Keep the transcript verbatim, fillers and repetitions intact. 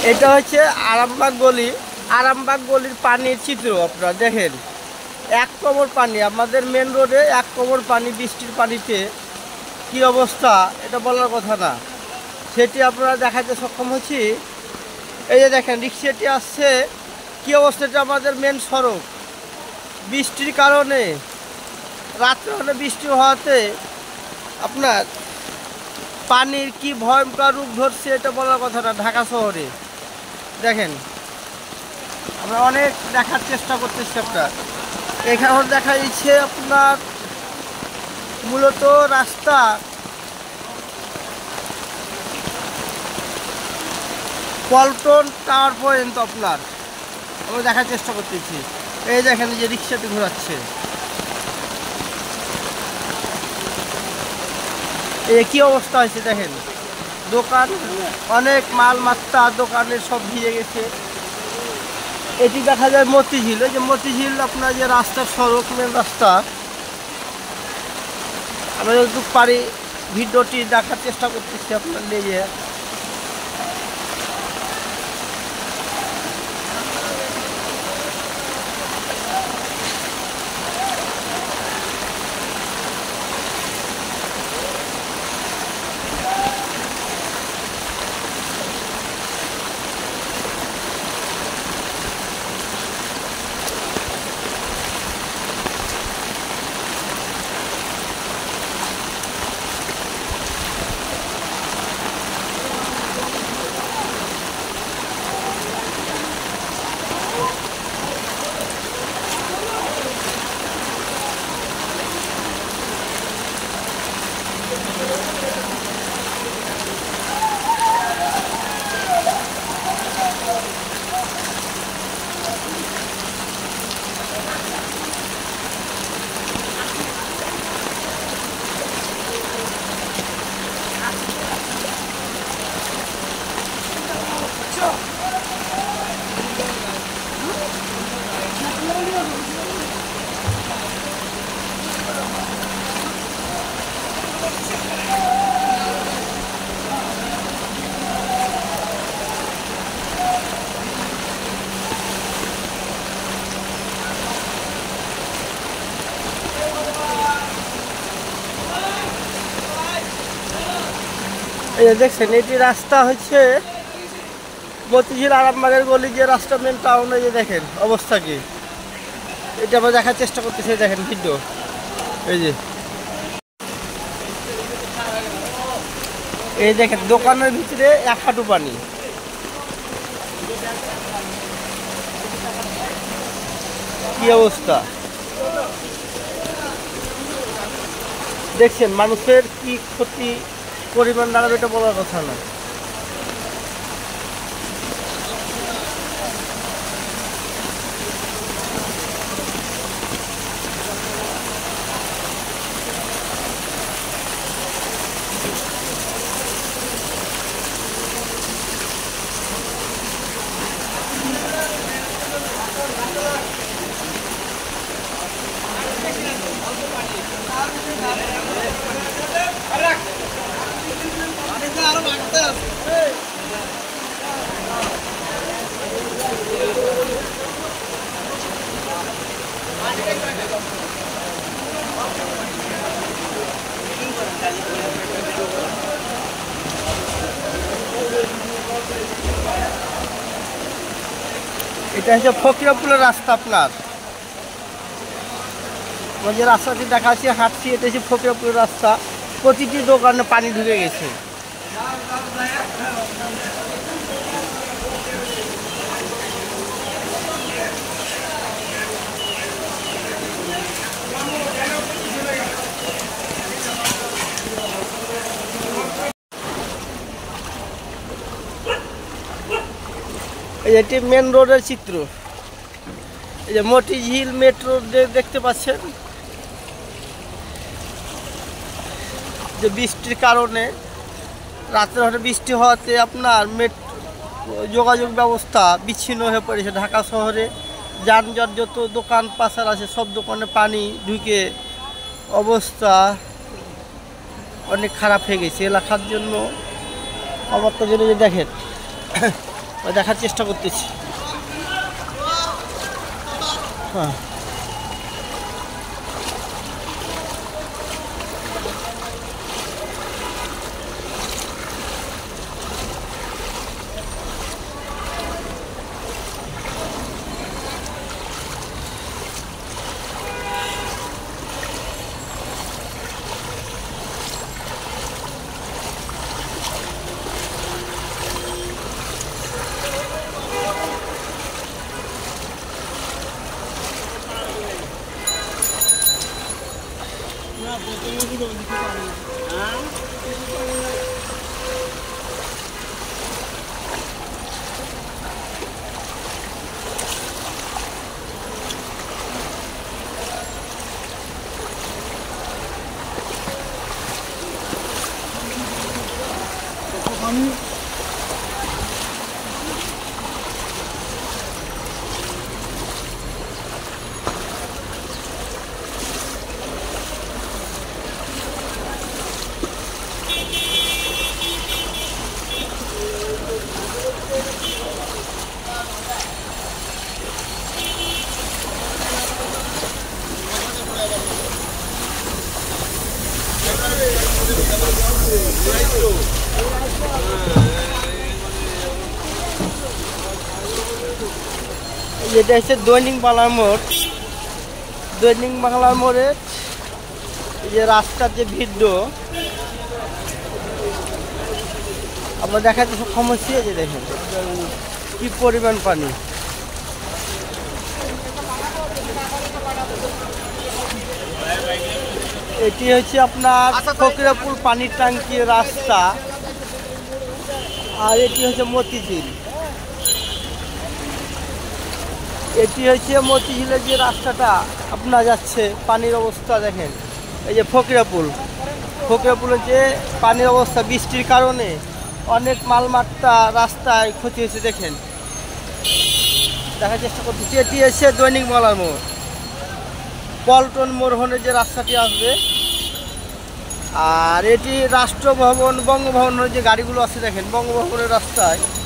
এটা হচ্ছে আরামবাগ গলি। আরামবাগ গলির পানির চিত্র আপনারা দেখেন, এক কোমর পানি আমাদের মেন রোডে, এক কোমর পানি বৃষ্টির পানিতে কি অবস্থা এটা বলার কথা না, সেটি আপনারা দেখাতে সক্ষম হচ্ছি। এই যে দেখেন রিক্সাটি আসছে, কি অবস্থা, এটা আমাদের মেন সড়ক, বৃষ্টির কারণে রাত্রে অনেক বৃষ্টি হওয়াতে আপনার পানির কি ভয়ঙ্কর রূপ ধরছে এটা বলার কথা না। ঢাকা শহরে দেখেন, আমরা অনেক দেখার চেষ্টা করতেছি। আপনার এখানে দেখা যাচ্ছে আপনার মূলত রাস্তা পল্টন টাওয়ার পর্যন্ত আপনার আমরা দেখার চেষ্টা করতেছি। এই দেখেন যে রিক্সাটি ঘোরাচ্ছে, এই কি অবস্থা হয়েছে দেখেন, দোকান অনেক মাল মাত্রা দোকানের সব ভিজে গেছে। এটি দেখা যায় মতিঝিল, ওই যে মতিঝিল আপনার যে রাস্তার সড়ক মেন রাস্তা, আমরা যতটুকু পারি ভিডিওটি দেখার চেষ্টা করতেছি আপনার নিয়ে। এই দেখছেন এটি রাস্তা হচ্ছে মতিঝিল আরামবাগের গলি, যে রাস্তা মেন টাউনে, যে দেখেন অবস্থা কি, এটা আমরা দেখার চেষ্টা করতেছি। দেখেন ভিডিও, এই যে এই দেখেন দোকানের ভিতরে এক হাঁটু পানি, কি অবস্থা দেখছেন, মানুষের কি ক্ষতি পরিমাণ দাঁড়াবে এটা বলার কথা না। এটা হচ্ছে ফকিরাপুরের রাস্তা। আপনার আমরা যে রাস্তাটি দেখাচ্ছি হাঁটছি, এটা হচ্ছে ফকিরাপুরের রাস্তা, প্রতিটি দোকানে পানি ঢুকে গেছে। এটি মেন রোডের চিত্র, এই যে মতিঝিল মেট্রো দেখতে পাচ্ছেন, যে বৃষ্টির কারণে রাত্রে হঠাৎ বৃষ্টি হওয়াতে আপনার মেট্রো যোগাযোগ ব্যবস্থা বিচ্ছিন্ন হয়ে পড়েছে। ঢাকা শহরে যানজট, যত দোকান পাশার আছে সব দোকানে পানি ঢুকে অবস্থা অনেক খারাপ হয়ে গেছে এলাকার জন্য। আমার তো জন্য যে দেখেন দেখার চেষ্টা করতেছি। হ্যাঁ, এটা হচ্ছে দৈনিক বাংলার মোড়। দৈনিক বাংলার মোড়ে যে রাস্তার যে ভিড় আমরা দেখাতে সক্ষম হচ্ছি। যে দেখেন কি পরিমাণ পানি। এটি হচ্ছে আপনার ফকিরাপুর পানির ট্যাঙ্কির রাস্তা, আর এটি হচ্ছে মতিঝিল। এটি হচ্ছে মতিঝিলের যে রাস্তাটা আপনার যাচ্ছে, পানির অবস্থা দেখেন। এই যে ফকিরাপুর, ফকিরাপুরের যে পানির অবস্থা, বৃষ্টির কারণে অনেক মালমাত্রা রাস্তায় ক্ষতি হয়েছে। দেখেন, দেখার চেষ্টা করতেছি। এটি এসে দৈনিক বাংলার মোড়, পল্টন মোড়নের যে রাস্তাটি আসবে, আর এটি রাষ্ট্রভবন বঙ্গভবনের যে গাড়িগুলো আছে দেখেন, বঙ্গভবনের রাস্তায়